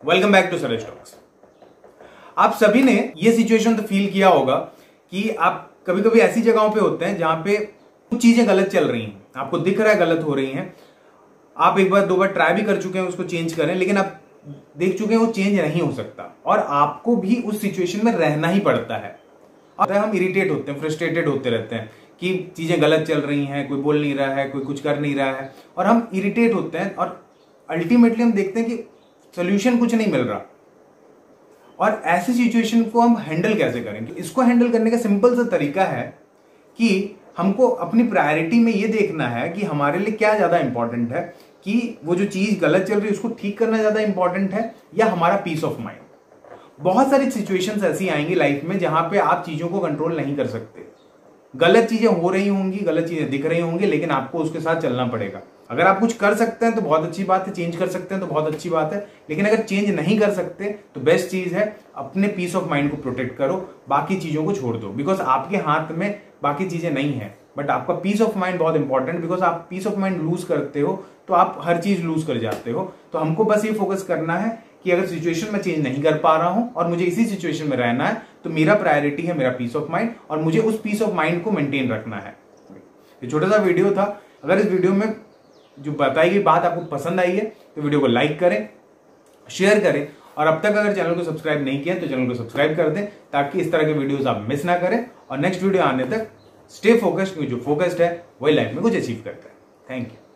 Welcome back to Suresh talks. आप सभी ने ये सिचुएशन तो फील किया होगा कि आप कभी कभी ऐसी जगहों पे होते हैं जहां पे कुछ चीजें गलत चल रही हैं, आपको दिख रहा है गलत हो रही हैं, आप एक बार दो बार ट्राई भी कर चुके हैं उसको चेंज करें, लेकिन आप देख चुके हैं वो चेंज नहीं हो सकता और आपको भी उस सिचुएशन में रहना ही पड़ता है। और हम इरिटेट होते हैं, फ्रस्ट्रेटेड होते रहते हैं कि चीजें गलत चल रही हैं, कोई बोल नहीं रहा है, कोई कुछ कर नहीं रहा है और हम इरिटेट होते हैं और अल्टीमेटली हम देखते हैं कि सोल्यूशन कुछ नहीं मिल रहा। और ऐसी सिचुएशन को हम हैंडल कैसे करेंगे? इसको हैंडल करने का सिंपल सा तरीका है कि हमको अपनी प्रायोरिटी में ये देखना है कि हमारे लिए क्या ज्यादा इंपॉर्टेंट है, कि वो जो चीज गलत चल रही है उसको ठीक करना ज्यादा इंपॉर्टेंट है या हमारा पीस ऑफ माइंड। बहुत सारी सिचुएशंस ऐसी आएंगी लाइफ में जहां पे आप चीजों को कंट्रोल नहीं कर सकते, गलत चीजें हो रही होंगी, गलत चीजें दिख रही होंगी, लेकिन आपको उसके साथ चलना पड़ेगा। अगर आप कुछ कर सकते हैं तो बहुत अच्छी बात है, चेंज कर सकते हैं तो बहुत अच्छी बात है, लेकिन अगर चेंज नहीं कर सकते तो बेस्ट चीज है अपने पीस ऑफ माइंड को प्रोटेक्ट करो, बाकी चीजों को छोड़ दो। बिकॉज आपके हाथ में बाकी चीजें नहीं है, बट आपका पीस ऑफ माइंड बहुत इंपॉर्टेंट। बिकॉज आप पीस ऑफ माइंड लूज करते हो तो आप हर चीज लूज कर जाते हो। तो हमको बस ये फोकस करना है कि अगर सिचुएशन में चेंज नहीं कर पा रहा हूं और मुझे इसी सिचुएशन में रहना है तो मेरा प्रायोरिटी है मेरा पीस ऑफ माइंड और मुझे उस पीस ऑफ माइंड को मेंटेन रखना है। ये छोटा सा वीडियो था। अगर इस वीडियो में जो बताई गई बात आपको पसंद आई है तो वीडियो को लाइक करें, शेयर करें और अब तक अगर चैनल को सब्सक्राइब नहीं किया तो चैनल को सब्सक्राइब कर दें ताकि इस तरह के वीडियोस आप मिस ना करें और नेक्स्ट वीडियो आने तक स्टे फोकस्ड, क्योंकि जो फोकस्ड है वही लाइफ में कुछ अचीव करता है। Thank you.